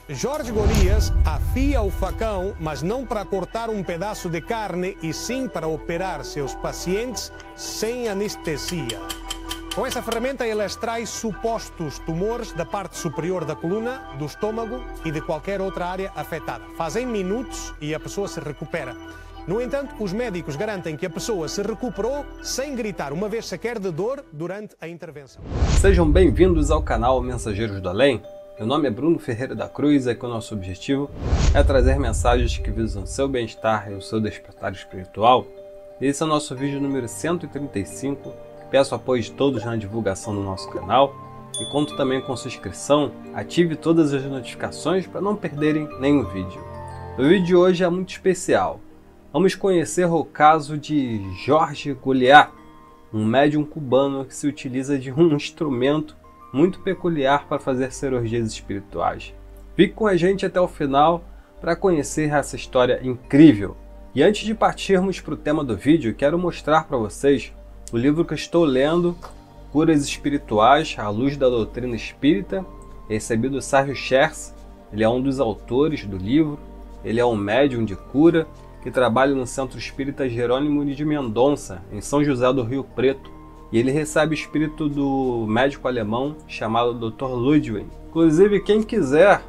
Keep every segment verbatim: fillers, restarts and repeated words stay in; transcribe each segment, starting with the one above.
Jorge Golias afia o facão, mas não para cortar um pedaço de carne, e sim para operar seus pacientes sem anestesia. Com essa ferramenta, ele extrai supostos tumores da parte superior da coluna, do estômago e de qualquer outra área afetada. Fazem minutos e a pessoa se recupera. No entanto, os médicos garantem que a pessoa se recuperou sem gritar uma vez sequer de dor durante a intervenção. Sejam bem-vindos ao canal Mensageiros do Além. Meu nome é Bruno Ferreira da Cruz e aqui o nosso objetivo é trazer mensagens que visam seu bem-estar e o seu despertar espiritual. Esse é o nosso vídeo número cento e trinta e cinco. Peço apoio de todos na divulgação do nosso canal e conto também com sua inscrição. Ative todas as notificações para não perderem nenhum vídeo. O vídeo de hoje é muito especial. Vamos conhecer o caso de Jorge Golias, um médium cubano que se utiliza de um instrumento muito peculiar para fazer cirurgias espirituais. Fique com a gente até o final para conhecer essa história incrível. E antes de partirmos para o tema do vídeo, quero mostrar para vocês o livro que eu estou lendo, Curas Espirituais à Luz da Doutrina Espírita, recebido do Sérgio Schertz. Ele é um dos autores do livro, ele é um médium de cura que trabalha no Centro Espírita Jerônimo de Mendonça, em São José do Rio Preto. E ele recebe o espírito do médico alemão chamado doutor Ludwig. Inclusive, quem quiser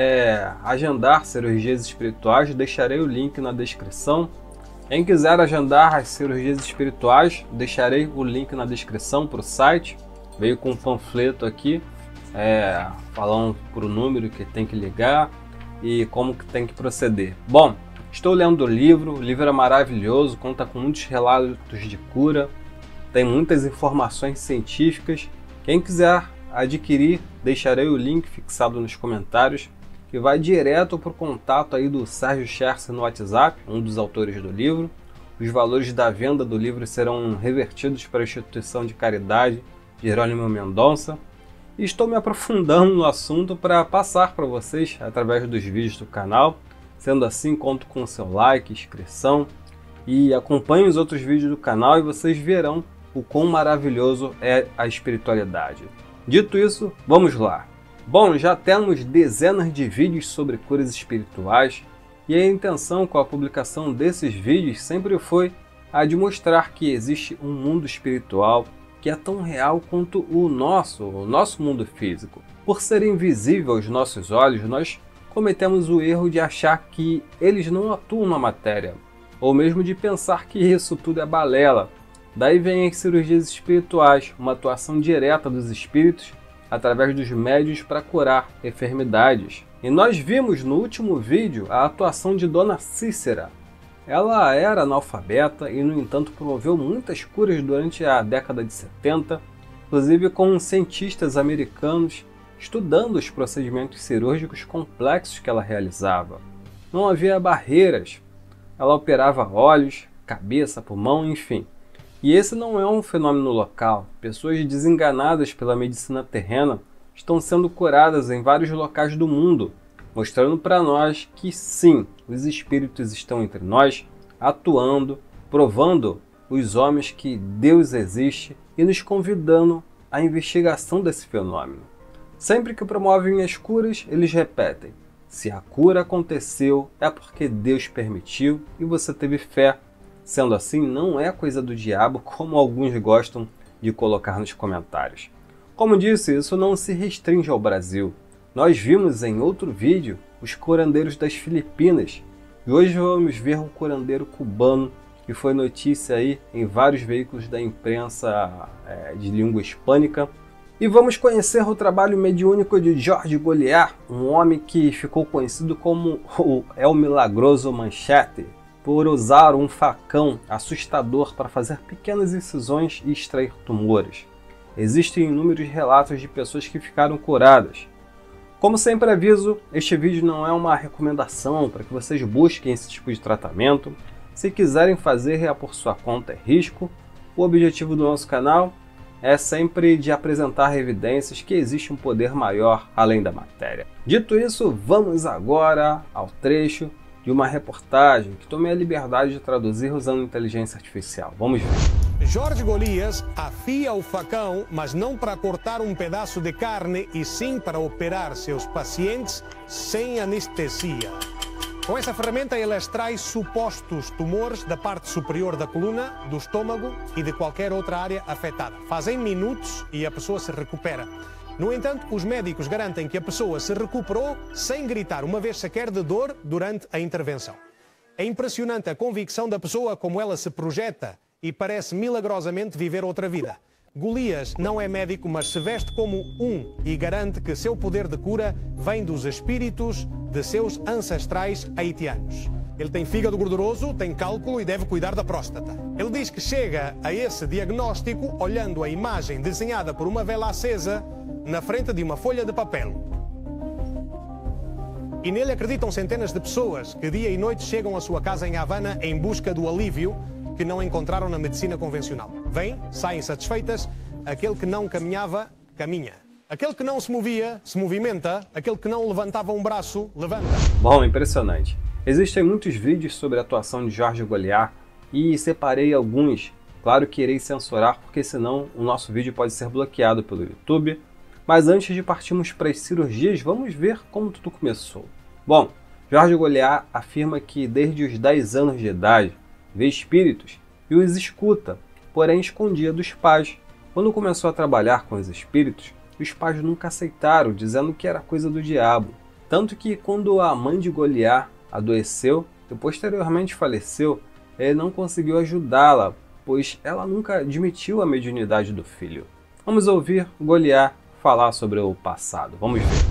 é, agendar cirurgias espirituais, deixarei o link na descrição. Quem quiser agendar as cirurgias espirituais, deixarei o link na descrição para o site. Veio com um panfleto aqui, é, falando por o número que tem que ligar e como que tem que proceder. Bom, estou lendo o livro, o livro é maravilhoso, conta com muitos relatos de cura, tem muitas informações científicas. Quem quiser adquirir, deixarei o link fixado nos comentários, que vai direto para o contato aí do Sérgio Schertz no WhatsApp, um dos autores do livro. Os valores da venda do livro serão revertidos para a instituição de caridade Jerônimo Mendonça. E estou me aprofundando no assunto para passar para vocês através dos vídeos do canal. Sendo assim, conto com o seu like, inscrição e acompanhe os outros vídeos do canal e vocês verão o quão maravilhoso é a espiritualidade. Dito isso, vamos lá. Bom, já temos dezenas de vídeos sobre curas espirituais e a intenção com a publicação desses vídeos sempre foi a de mostrar que existe um mundo espiritual que é tão real quanto o nosso, o nosso mundo físico. Por ser invisível aos nossos olhos, nós cometemos o erro de achar que eles não atuam na matéria, ou mesmo de pensar que isso tudo é balela. Daí vem as cirurgias espirituais, uma atuação direta dos espíritos através dos médiuns para curar enfermidades. E nós vimos no último vídeo a atuação de Dona Cícera. Ela era analfabeta e, no entanto, promoveu muitas curas durante a década de setenta, inclusive com cientistas americanos estudando os procedimentos cirúrgicos complexos que ela realizava. Não havia barreiras. Ela operava olhos, cabeça, pulmão, enfim. E esse não é um fenômeno local. Pessoas desenganadas pela medicina terrena estão sendo curadas em vários locais do mundo, mostrando para nós que sim, os espíritos estão entre nós, atuando, provando os homens que Deus existe e nos convidando à investigação desse fenômeno. Sempre que promovem as curas, eles repetem: se a cura aconteceu, é porque Deus permitiu e você teve fé. Sendo assim, não é coisa do diabo, como alguns gostam de colocar nos comentários. Como disse, isso não se restringe ao Brasil. Nós vimos em outro vídeo os curandeiros das Filipinas. E hoje vamos ver um curandeiro cubano que foi notícia aí em vários veículos da imprensa é, de língua hispânica. E vamos conhecer o trabalho mediúnico de Jorge Golias, um homem que ficou conhecido como o El Milagroso Manchete, por usar um facão assustador para fazer pequenas incisões e extrair tumores. Existem inúmeros relatos de pessoas que ficaram curadas. Como sempre aviso, este vídeo não é uma recomendação para que vocês busquem esse tipo de tratamento. Se quiserem fazer, é por sua conta, é risco. O objetivo do nosso canal é sempre de apresentar evidências que existe um poder maior além da matéria. Dito isso, vamos agora ao trecho de uma reportagem que tomei a liberdade de traduzir usando inteligência artificial. Vamos ver. Jorge Golias afia o facão, mas não para cortar um pedaço de carne, e sim para operar seus pacientes sem anestesia. Com essa ferramenta, ele extrai supostos tumores da parte superior da coluna, do estômago e de qualquer outra área afetada. Fazem minutos e a pessoa se recupera. No entanto, os médicos garantem que a pessoa se recuperou sem gritar uma vez sequer de dor durante a intervenção. É impressionante a convicção da pessoa, como ela se projeta e parece milagrosamente viver outra vida. Golias não é médico, mas se veste como um e garante que seu poder de cura vem dos espíritos de seus ancestrais haitianos. Ele tem fígado gorduroso, tem cálculo e deve cuidar da próstata. Ele diz que chega a esse diagnóstico olhando a imagem desenhada por uma vela acesa na frente de uma folha de papel. E nele acreditam centenas de pessoas que dia e noite chegam à sua casa em Havana em busca do alívio que não encontraram na medicina convencional. Vêm, saem satisfeitas, aquele que não caminhava, caminha. Aquele que não se movia, se movimenta, aquele que não levantava um braço, levanta. Bom, impressionante. Existem muitos vídeos sobre a atuação de Jorge Golias e separei alguns. Claro que irei censurar, porque senão o nosso vídeo pode ser bloqueado pelo YouTube. Mas antes de partirmos para as cirurgias, vamos ver como tudo começou. Bom, Jorge Golias afirma que desde os dez anos de idade vê espíritos e os escuta, porém escondia dos pais. Quando começou a trabalhar com os espíritos, os pais nunca aceitaram, dizendo que era coisa do diabo. Tanto que quando a mãe de Golias adoeceu e posteriormente faleceu, ele não conseguiu ajudá-la, pois ela nunca admitiu a mediunidade do filho. Vamos ouvir Golias falar sobre o passado. Vamos ver.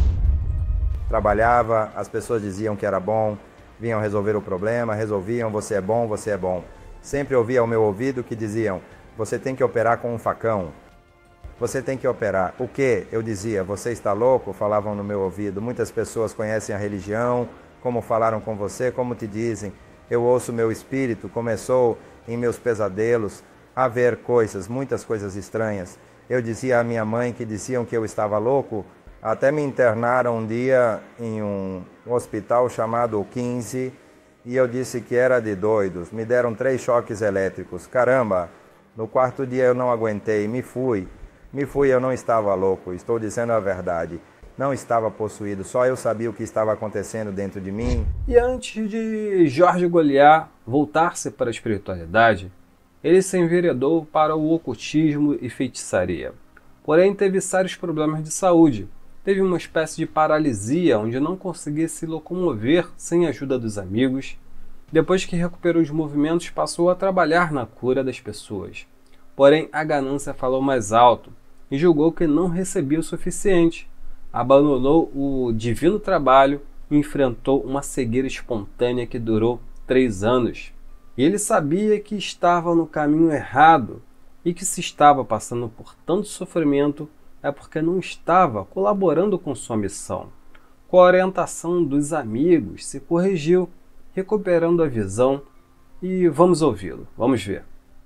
Trabalhava, as pessoas diziam que era bom, vinham resolver o problema, resolviam, você é bom, você é bom. Sempre ouvia ao meu ouvido que diziam, você tem que operar com um facão. Você tem que operar. O quê? Eu dizia, você está louco? Falavam no meu ouvido. Muitas pessoas conhecem a religião, como falaram com você, como te dizem. Eu ouço meu espírito, começou em meus pesadelos a ver coisas, muitas coisas estranhas. Eu dizia à minha mãe que diziam que eu estava louco, até me internaram um dia em um hospital chamado quinze e eu disse que era de doidos. Me deram três choques elétricos. Caramba, no quarto dia eu não aguentei, me fui. Me fui, eu não estava louco, estou dizendo a verdade. Não estava possuído, só eu sabia o que estava acontecendo dentro de mim. E antes de Jorge Golias voltar-se para a espiritualidade, ele se enveredou para o ocultismo e feitiçaria. Porém, teve sérios problemas de saúde. Teve uma espécie de paralisia, onde não conseguia se locomover sem a ajuda dos amigos. Depois que recuperou os movimentos, passou a trabalhar na cura das pessoas. Porém, a ganância falou mais alto e julgou que não recebia o suficiente. Abandonou o divino trabalho e enfrentou uma cegueira espontânea que durou três anos. E ele sabia que estava no caminho errado e que se estava passando por tanto sofrimento é porque não estava colaborando com sua missão. Com a orientação dos amigos, se corrigiu, recuperando a visão, e vamos ouvi-lo, vamos ver.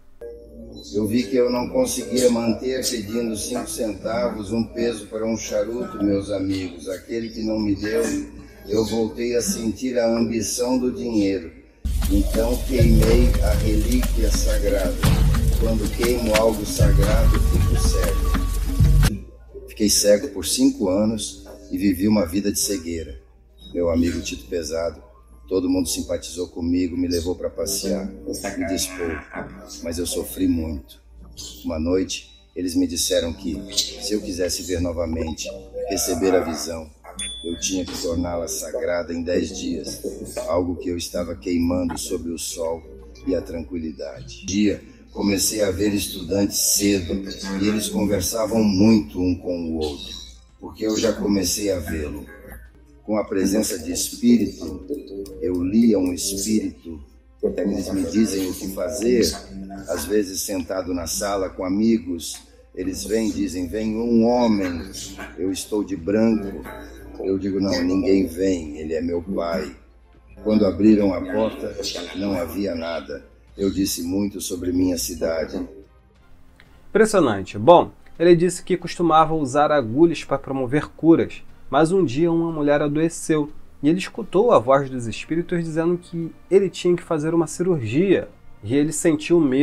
Eu vi que eu não conseguia manter pedindo cinco centavos, um peso para um charuto, meus amigos. Aquele que não me deu, eu voltei a sentir a ambição do dinheiro. Então queimei a relíquia sagrada. Quando queimo algo sagrado, fico cego. Fiquei cego por cinco anos e vivi uma vida de cegueira. Meu amigo Tito Pesado, todo mundo simpatizou comigo, me levou para passear, me dispôs, mas eu sofri muito. Uma noite, eles me disseram que, se eu quisesse ver novamente, receber a visão, eu tinha que torná-la sagrada em dez dias, algo que eu estava queimando sob o sol e a tranquilidade. Um dia, comecei a ver estudantes cedo e eles conversavam muito um com o outro, porque eu já comecei a vê-lo. Com a presença de espírito, eu lia um espírito, eles me dizem o que fazer, às vezes sentado na sala com amigos, eles vêm e dizem, vem um homem, eu estou de branco, eu digo, não, ninguém vem, ele é meu pai. Quando abriram a porta, não havia nada. Eu disse muito sobre minha cidade. Impressionante. Bom, ele disse que costumava usar agulhas para promover curas, mas um dia uma mulher adoeceu e ele escutou a voz dos espíritos dizendo que ele tinha que fazer uma cirurgia e ele sentiu medo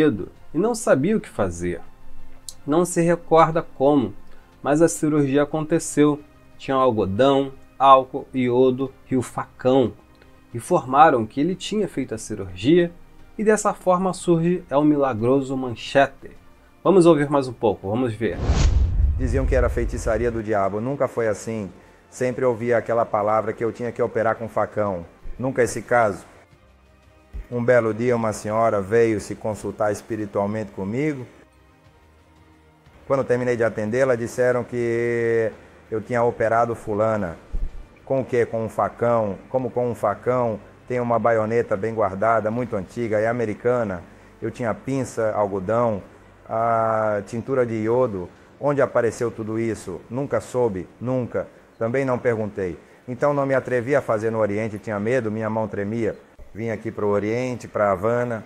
e não sabia o que fazer. Não se recorda como, mas a cirurgia aconteceu. Tinha algodão, álcool, iodo e o facão. Informaram que ele tinha feito a cirurgia e dessa forma surge El Milagroso Manchete. Vamos ouvir mais um pouco, vamos ver. Diziam que era feitiçaria do diabo, nunca foi assim. Sempre ouvia aquela palavra que eu tinha que operar com facão. Nunca esse caso. Um belo dia uma senhora veio se consultar espiritualmente comigo. Quando terminei de atendê-la, disseram que eu tinha operado fulana. Com o quê? Com um facão. Como com um facão, tem uma baioneta bem guardada, muito antiga, é americana. Eu tinha pinça, algodão, a tintura de iodo. Onde apareceu tudo isso? Nunca soube, nunca. Também não perguntei. Então não me atrevi a fazer no Oriente, tinha medo, minha mão tremia. Vim aqui para o Oriente, para Havana.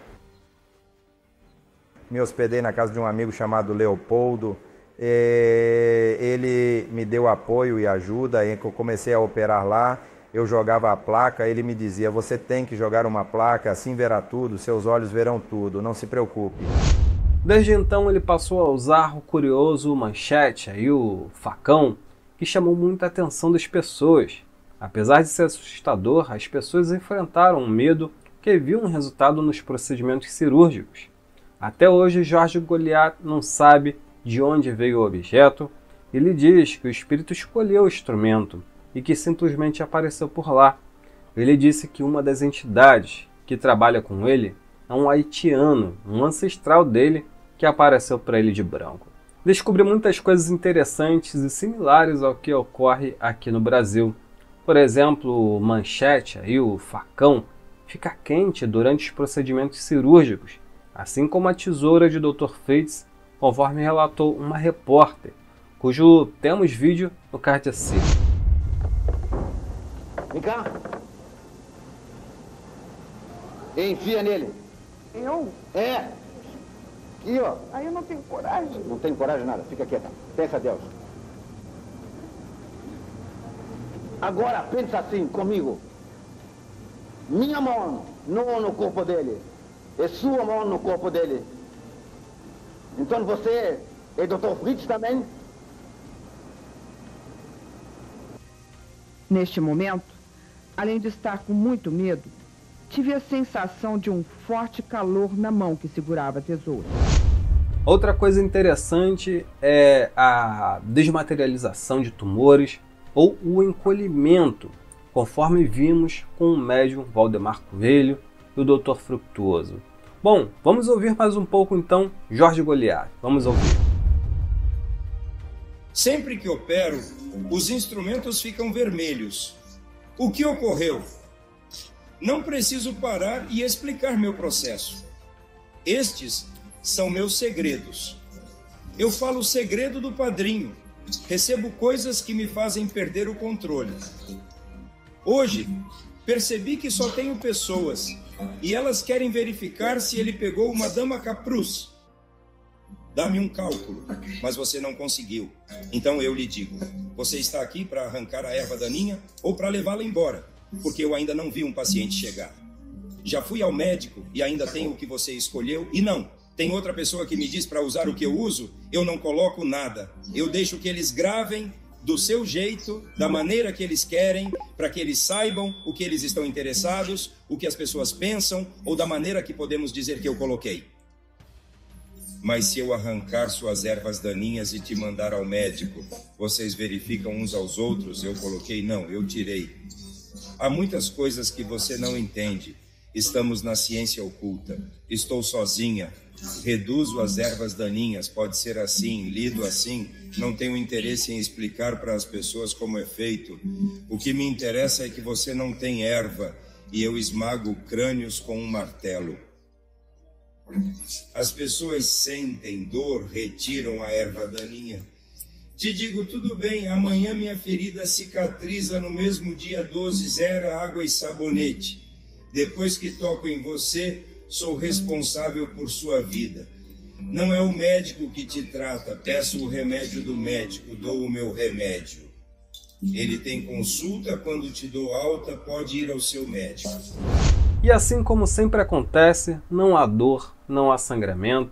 Me hospedei na casa de um amigo chamado Leopoldo. E ele me deu apoio e ajuda. Eu comecei a operar lá. Eu jogava a placa, ele me dizia: você tem que jogar uma placa, assim verá tudo, seus olhos verão tudo, não se preocupe. Desde então ele passou a usar o curioso manchete e o facão, que chamou muita atenção das pessoas. Apesar de ser assustador, as pessoas enfrentaram um medo que viam um resultado nos procedimentos cirúrgicos. Até hoje, Jorge Goliat não sabe de onde veio o objeto. Ele diz que o espírito escolheu o instrumento e que simplesmente apareceu por lá. Ele disse que uma das entidades que trabalha com ele é um haitiano, um ancestral dele, que apareceu para ele de branco. Descobri muitas coisas interessantes e similares ao que ocorre aqui no Brasil. Por exemplo, o manchete e o facão fica quente durante os procedimentos cirúrgicos, assim como a tesoura de doutor Fritz, conforme relatou uma repórter, cujo temos vídeo no card acima. Vem cá. Enfia nele. Eu? É. Aqui, ó. Aí eu não tenho coragem. Não tem coragem nada. Fica quieta. Peça a Deus. Agora pensa assim comigo. Minha mão não no corpo dele. É sua mão no corpo dele. Então você é doutor Fritz também? Neste momento, além de estar com muito medo, tive a sensação de um forte calor na mão que segurava a tesoura. Outra coisa interessante é a desmaterialização de tumores ou o encolhimento, conforme vimos com o médium Valdemar Coelho e o doutor Fructuoso. Bom, vamos ouvir mais um pouco então Jorge Goliat. Vamos ouvir. Sempre que opero, os instrumentos ficam vermelhos. O que ocorreu? Não preciso parar e explicar meu processo. Estes são meus segredos. Eu falo o segredo do padrinho. Recebo coisas que me fazem perder o controle. Hoje, percebi que só tenho pessoas e elas querem verificar se ele pegou uma dama capruz. Dá-me um cálculo, mas você não conseguiu. Então eu lhe digo, você está aqui para arrancar a erva daninha ou para levá-la embora? Porque eu ainda não vi um paciente chegar. Já fui ao médico e ainda tenho o que você escolheu e não. Tem outra pessoa que me diz para usar o que eu uso, eu não coloco nada. Eu deixo que eles gravem do seu jeito, da maneira que eles querem, para que eles saibam o que eles estão interessados, o que as pessoas pensam ou da maneira que podemos dizer que eu coloquei. Mas se eu arrancar suas ervas daninhas e te mandar ao médico, vocês verificam uns aos outros, eu coloquei? Não, eu tirei. Há muitas coisas que você não entende. Estamos na ciência oculta. Estou sozinha. Reduzo as ervas daninhas. Pode ser assim, lido assim. Não tenho interesse em explicar para as pessoas como é feito. O que me interessa é que você não tem erva e eu esmago crânios com um martelo. As pessoas sentem dor, retiram a erva daninha. Te digo, tudo bem, amanhã minha ferida cicatriza no mesmo dia doze, zero água e sabonete. Depois que toco em você, sou responsável por sua vida. Não é o médico que te trata, peço o remédio do médico, dou o meu remédio. Ele tem consulta, quando te dou alta, pode ir ao seu médico. E assim como sempre acontece, não há dor, não há sangramento,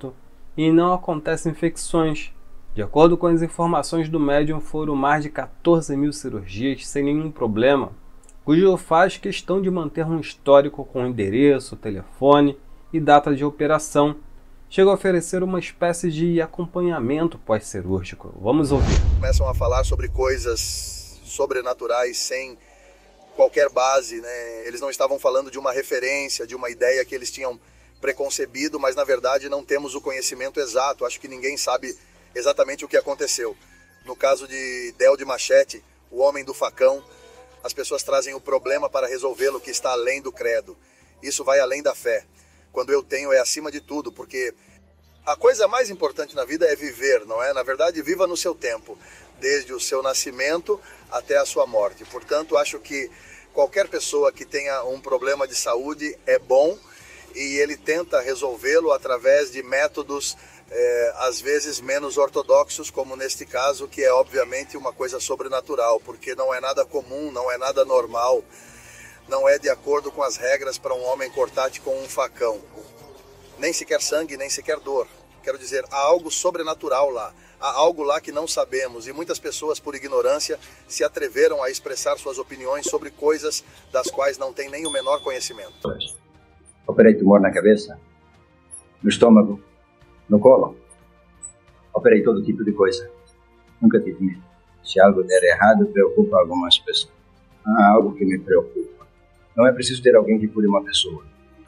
e não acontecem infecções. De acordo com as informações do médium, foram mais de quatorze mil cirurgias sem nenhum problema. Cujo faz questão de manter um histórico com endereço, telefone e data de operação. Chega a oferecer uma espécie de acompanhamento pós-cirúrgico. Vamos ouvir. Começam a falar sobre coisas sobrenaturais sem qualquer base, né? Eles não estavam falando de uma referência, de uma ideia que eles tinham preconcebido, mas na verdade não temos o conhecimento exato. Acho que ninguém sabe exatamente o que aconteceu. No caso de Del de Machete, o homem do facão, as pessoas trazem o problema para resolvê-lo que está além do credo. Isso vai além da fé. Quando eu tenho é acima de tudo, porque a coisa mais importante na vida é viver, não é? Na verdade, viva no seu tempo, desde o seu nascimento até a sua morte. Portanto, acho que qualquer pessoa que tenha um problema de saúde é bom e ele tenta resolvê-lo através de métodos É, às vezes menos ortodoxos, como neste caso, que é obviamente uma coisa sobrenatural, porque não é nada comum, não é nada normal, não é de acordo com as regras para um homem cortar-te com um facão. Nem sequer sangue, nem sequer dor. Quero dizer, há algo sobrenatural lá, há algo lá que não sabemos, e muitas pessoas, por ignorância, se atreveram a expressar suas opiniões sobre coisas das quais não têm nem o menor conhecimento. Operei tumor na cabeça, no estômago, no colo. Operei todo tipo de coisa. Nunca tive medo. Se algo der errado, preocupa algumas pessoas. Há algo que me preocupa. Não é preciso ter alguém que cure uma pessoa,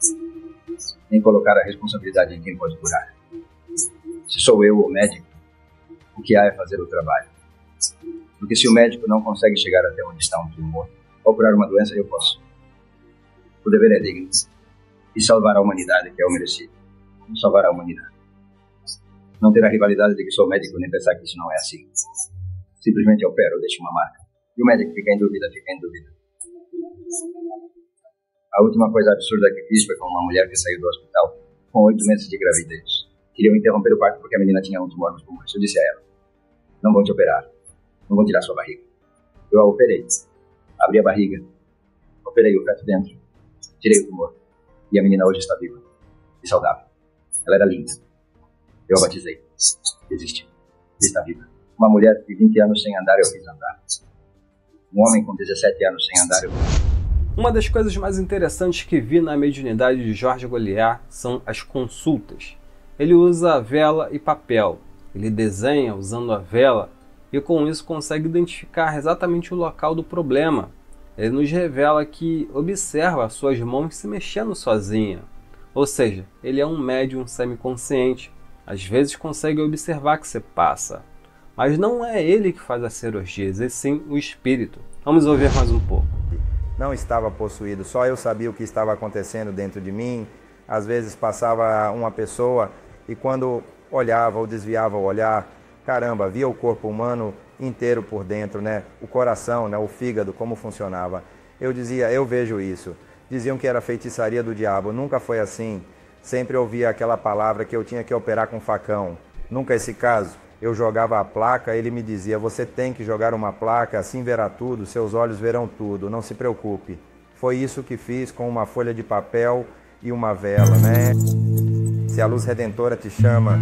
nem colocar a responsabilidade em quem pode curar. Se sou eu o médico, o que há é fazer o trabalho. Porque se o médico não consegue chegar até onde está um tumor, ou curar uma doença, eu posso. O dever é digno. E salvar a humanidade, que é o merecido. Salvar a humanidade. Não ter a rivalidade de que sou médico, nem pensar que isso não é assim. Simplesmente opero, deixo uma marca. E o médico fica em dúvida, fica em dúvida. A última coisa absurda que fiz foi com uma mulher que saiu do hospital com oito meses de gravidez. Queriam interromper o parto porque a menina tinha um tumor nos pulmões. Eu disse a ela, não vão te operar, não vão tirar sua barriga. Eu a operei, abri a barriga, operei o feto dentro, tirei o tumor. E a menina hoje está viva e saudável. Ela era linda. Eu a batizei. Existe. Está viva. Uma mulher de vinte anos sem andar, eu fiz andar. Um homem com dezessete anos sem andar, eu fiz. Uma das coisas mais interessantes que vi na mediunidade de Jorge Goliat são as consultas. Ele usa vela e papel. Ele desenha usando a vela e com isso consegue identificar exatamente o local do problema. Ele nos revela que observa as suas mãos se mexendo sozinha. Ou seja, ele é um médium semiconsciente. Às vezes consegue observar que se passa. Mas não é ele que faz as cirurgias, e sim o espírito. Vamos ouvir mais um pouco. Não estava possuído, só eu sabia o que estava acontecendo dentro de mim. Às vezes passava uma pessoa e quando olhava ou desviava o olhar, caramba, via o corpo humano inteiro por dentro, né? O coração, né? O fígado, como funcionava. Eu dizia, eu vejo isso. Diziam que era feitiçaria do diabo, nunca foi assim. Sempre ouvia aquela palavra que eu tinha que operar com facão. Nunca esse caso. Eu jogava a placa, ele me dizia, você tem que jogar uma placa, assim verá tudo, seus olhos verão tudo, não se preocupe. Foi isso que fiz com uma folha de papel e uma vela, né? Se a luz redentora te chama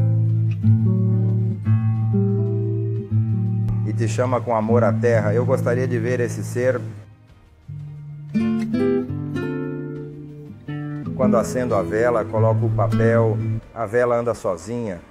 e te chama com amor à terra, eu gostaria de ver esse ser. Quando acendo a vela, coloco o papel, a vela anda sozinha.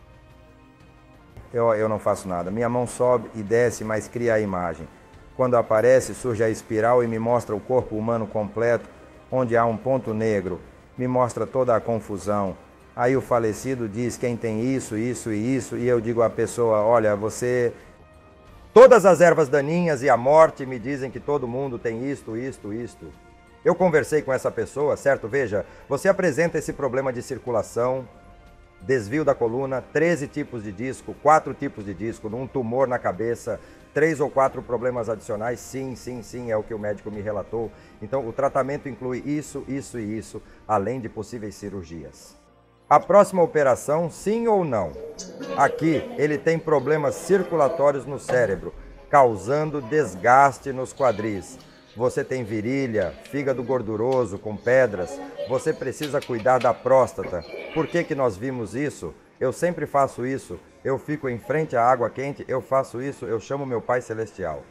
Eu, eu não faço nada. Minha mão sobe e desce, mas cria a imagem. Quando aparece, surge a espiral e me mostra o corpo humano completo, onde há um ponto negro. Me mostra toda a confusão. Aí o falecido diz quem tem isso, isso e isso, e eu digo à pessoa, olha, você... Todas as ervas daninhas e a morte me dizem que todo mundo tem isto, isto, isto. Eu conversei com essa pessoa, certo? Veja, você apresenta esse problema de circulação, desvio da coluna, treze tipos de disco, quatro tipos de disco, um tumor na cabeça, três ou quatro problemas adicionais, sim, sim, sim, é o que o médico me relatou. Então, o tratamento inclui isso, isso e isso, além de possíveis cirurgias. A próxima operação, sim ou não? Aqui, ele tem problemas circulatórios no cérebro, causando desgaste nos quadris. Você tem virilha, fígado gorduroso com pedras, você precisa cuidar da próstata. Por que que nós vimos isso? eu sempre faço isso, eu fico em frente à água quente, eu faço isso, eu chamo meu Pai Celestial.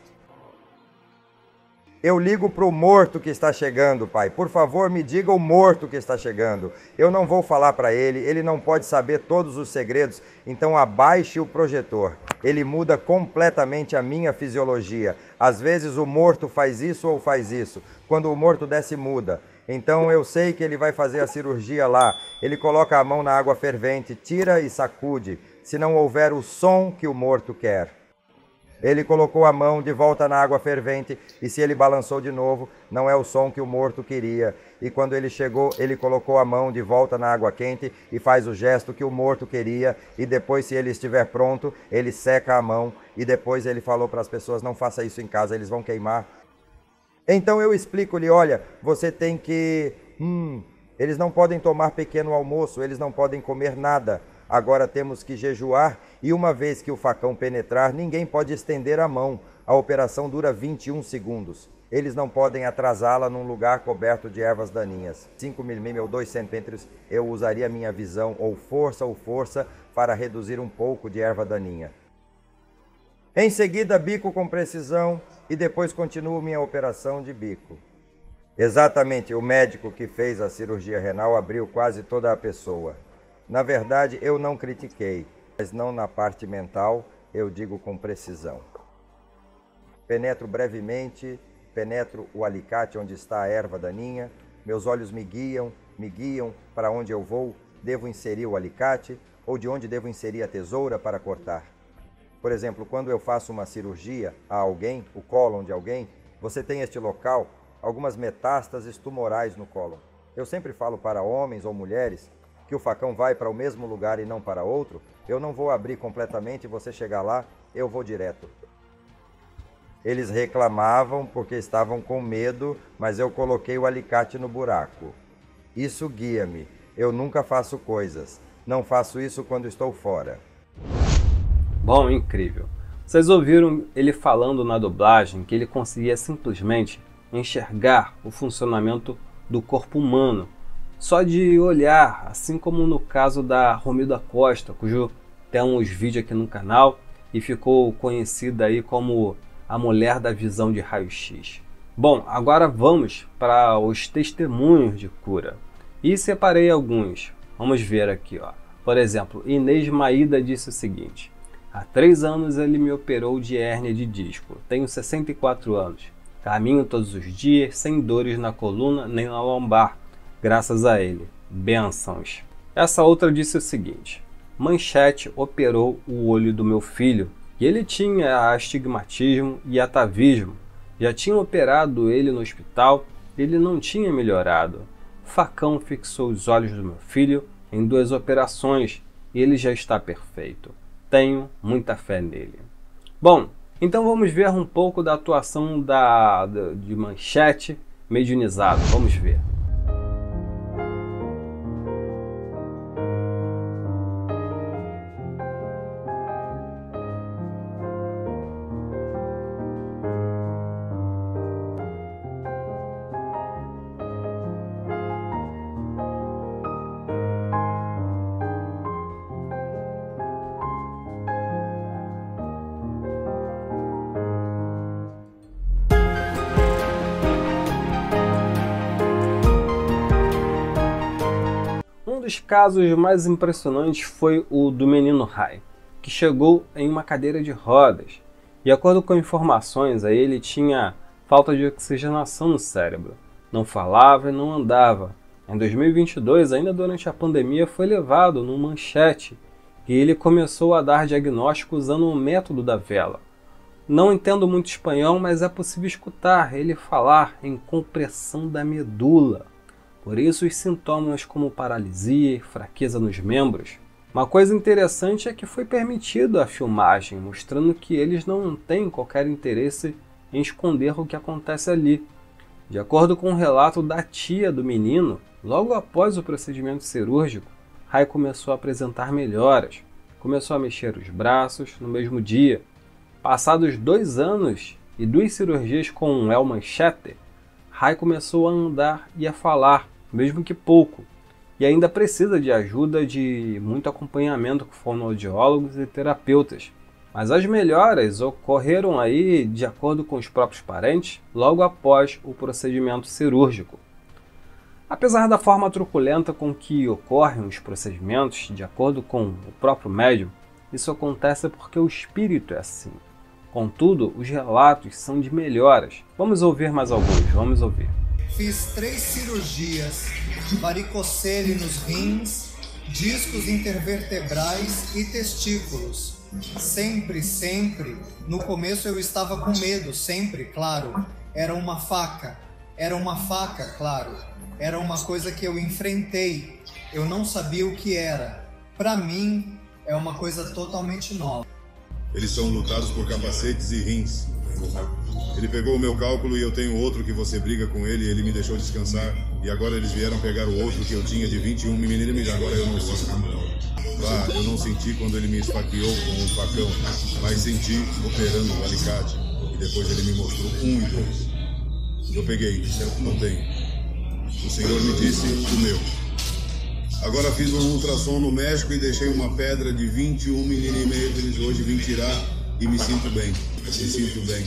Eu ligo para o morto que está chegando, Pai. Por favor, me diga o morto que está chegando. Eu não vou falar para ele, ele não pode saber todos os segredos, então abaixe o projetor. Ele muda completamente a minha fisiologia. Às vezes o morto faz isso ou faz isso. Quando o morto desce, muda. Então eu sei que ele vai fazer a cirurgia lá. Ele coloca a mão na água fervente, tira e sacude, se não houver o som que o morto quer. Ele colocou a mão de volta na água fervente e se ele balançou de novo, não é o som que o morto queria. E quando ele chegou, ele colocou a mão de volta na água quente e faz o gesto que o morto queria. E depois, se ele estiver pronto, ele seca a mão. E depois ele falou para as pessoas, não faça isso em casa, eles vão queimar. Então eu explico-lhe, olha, você tem que... Hum, eles não podem tomar pequeno almoço, eles não podem comer nada. Agora temos que jejuar e uma vez que o facão penetrar, ninguém pode estender a mão. A operação dura vinte e um segundos. Eles não podem atrasá-la num lugar coberto de ervas daninhas. cinco milímetros ou dois centímetros, eu usaria minha visão ou força ou força para reduzir um pouco de erva daninha. Em seguida, bico com precisão e depois continuo minha operação de bico. Exatamente, o médico que fez a cirurgia renal abriu quase toda a pessoa. Na verdade, eu não critiquei, mas não na parte mental, eu digo com precisão. Penetro brevemente, penetro o alicate onde está a erva daninha, meus olhos me guiam, me guiam para onde eu vou, devo inserir o alicate ou de onde devo inserir a tesoura para cortar. Por exemplo, quando eu faço uma cirurgia a alguém, o cólon de alguém, você tem este local, algumas metástases tumorais no cólon. Eu sempre falo para homens ou mulheres que o facão vai para o mesmo lugar e não para outro, eu não vou abrir completamente e você chegar lá, eu vou direto. Eles reclamavam porque estavam com medo, mas eu coloquei o alicate no buraco. Isso guia-me. Eu nunca faço coisas. Não faço isso quando estou fora. Bom, incrível. Vocês ouviram ele falando na dublagem que ele conseguia simplesmente enxergar o funcionamento do corpo humano só de olhar, assim como no caso da Romilda Costa, cujo tem uns vídeos aqui no canal e ficou conhecida aí como a mulher da visão de raio-x. Bom, agora vamos para os testemunhos de cura. E separei alguns. Vamos ver aqui, ó. Por exemplo, Inês Maída disse o seguinte: há três anos ele me operou de hérnia de disco. Tenho sessenta e quatro anos. Caminho todos os dias, sem dores na coluna nem na lombar. Graças a ele. Bênçãos. Essa outra disse o seguinte: Manchete operou o olho do meu filho e ele tinha astigmatismo e atavismo. Já tinha operado ele no hospital e ele não tinha melhorado. Facão fixou os olhos do meu filho em duas operações e ele já está perfeito. Tenho muita fé nele. Bom, então vamos ver um pouco da atuação da, da, de Manchete mediunizado. Vamos ver. Um dos casos mais impressionantes foi o do menino Rai, que chegou em uma cadeira de rodas. De acordo com informações, aí ele tinha falta de oxigenação no cérebro, não falava e não andava. Em dois mil e vinte e dois, ainda durante a pandemia, foi levado no Manchete e ele começou a dar diagnóstico usando o método da vela. Não entendo muito espanhol, mas é possível escutar ele falar em compressão da medula. Por isso, os sintomas como paralisia e fraqueza nos membros. Uma coisa interessante é que foi permitido a filmagem, mostrando que eles não têm qualquer interesse em esconder o que acontece ali. De acordo com o relato da tia do menino, logo após o procedimento cirúrgico, Rai começou a apresentar melhoras. Começou a mexer os braços no mesmo dia. Passados dois anos e duas cirurgias com El Manchete, Rai começou a andar e a falar, mesmo que pouco. e ainda precisa de ajuda de muito acompanhamento com fonoaudiólogos e terapeutas. Mas as melhoras ocorreram aí de acordo com os próprios parentes logo após o procedimento cirúrgico. Apesar da forma truculenta com que ocorrem os procedimentos, de acordo com o próprio médium, isso acontece porque o espírito é assim. Contudo, os relatos são de melhoras. Vamos ouvir mais alguns, vamos ouvir. Fiz três cirurgias, varicocele nos rins, discos intervertebrais e testículos. Sempre, sempre, no começo eu estava com medo, sempre, claro. Era uma faca, era uma faca, claro. Era uma coisa que eu enfrentei, eu não sabia o que era. Para mim, é uma coisa totalmente nova. Eles são lutados por capacetes e rins. Ele pegou o meu cálculo e eu tenho outro que você briga com ele e ele me deixou descansar. E agora eles vieram pegar o outro que eu tinha de vinte e um milímetros e agora eu não sinto. Claro, eu não senti quando ele me esfaqueou com um facão, mas senti operando o alicate. E depois ele me mostrou um e dois. Eu peguei, não tenho. O senhor me disse o meu. Agora fiz um ultrassom no México e deixei uma pedra de vinte e um milímetros. Hoje vim tirar e me sinto bem. Me sinto bem.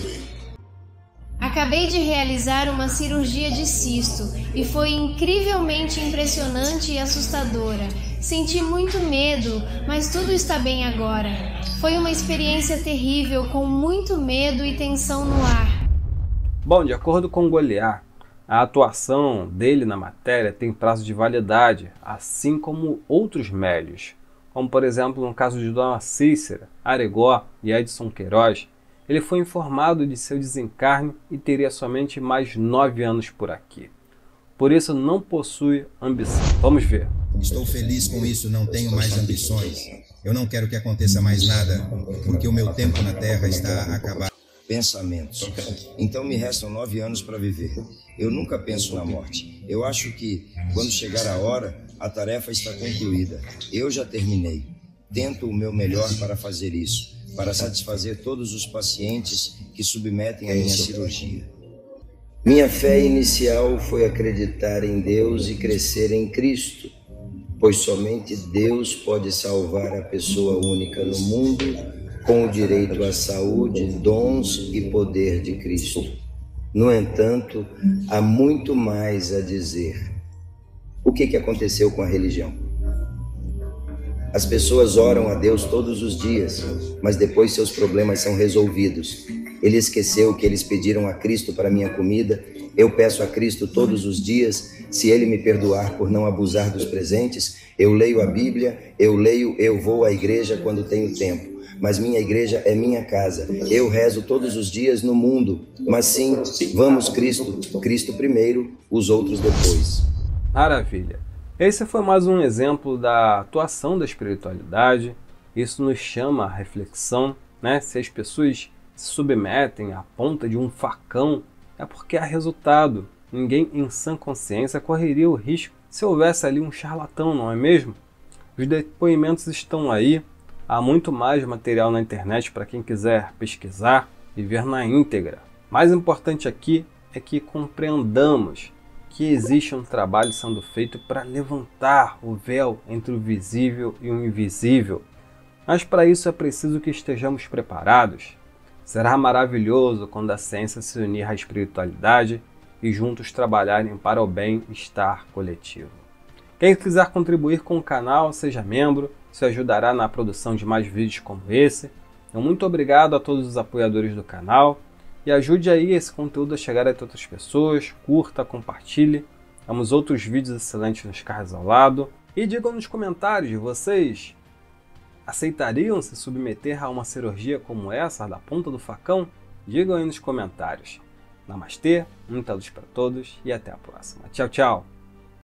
Acabei de realizar uma cirurgia de cisto e foi incrivelmente impressionante e assustadora. Senti muito medo, mas tudo está bem agora. Foi uma experiência terrível com muito medo e tensão no ar. Bom, de acordo com Goliat, a atuação dele na matéria tem prazo de validade, assim como outros médios, como por exemplo no caso de Dona Cícera, Arigó e Edson Queiroz. Ele foi informado de seu desencarne e teria somente mais nove anos por aqui. Por isso não possui ambição. Vamos ver. Estou feliz com isso, não tenho mais ambições. Eu não quero que aconteça mais nada, porque o meu tempo na Terra está acabado. Pensamentos. Então me restam nove anos para viver. Eu nunca penso na morte. Eu acho que, quando chegar a hora, a tarefa está concluída. Eu já terminei. Tento o meu melhor para fazer isso, para satisfazer todos os pacientes que submetem a minha cirurgia. Minha fé inicial foi acreditar em Deus e crescer em Cristo, pois somente Deus pode salvar a pessoa única no mundo com o direito à saúde, dons e poder de Cristo. No entanto, há muito mais a dizer. O que que aconteceu com a religião? As pessoas oram a Deus todos os dias, mas depois seus problemas são resolvidos. Ele esqueceu que eles pediram a Cristo para minha comida. Eu peço a Cristo todos os dias. Se Ele me perdoar por não abusar dos presentes, eu leio a Bíblia, eu leio, eu vou à igreja quando tenho tempo. Mas minha igreja é minha casa. Eu rezo todos os dias no mundo. Mas sim, vamos Cristo, Cristo primeiro, os outros depois. Maravilha. Esse foi mais um exemplo da atuação da espiritualidade. Isso nos chama à reflexão, né? Se as pessoas se submetem à ponta de um facão, é porque há resultado. Ninguém em sã consciência correria o risco se houvesse ali um charlatão, não é mesmo? Os depoimentos estão aí. Há muito mais material na internet para quem quiser pesquisar e ver na íntegra. Mais importante aqui é que compreendamos que existe um trabalho sendo feito para levantar o véu entre o visível e o invisível. Mas para isso é preciso que estejamos preparados. Será maravilhoso quando a ciência se unir à espiritualidade e juntos trabalharem para o bem-estar coletivo. Quem quiser contribuir com o canal, seja membro, isso ajudará na produção de mais vídeos como esse. Então, muito obrigado a todos os apoiadores do canal. E ajude aí esse conteúdo a chegar a outras pessoas, curta, compartilhe. Temos outros vídeos excelentes nos cards ao lado. E digam nos comentários, vocês aceitariam se submeter a uma cirurgia como essa, da ponta do facão? Digam aí nos comentários. Namastê, muita luz para todos e até a próxima. Tchau, tchau!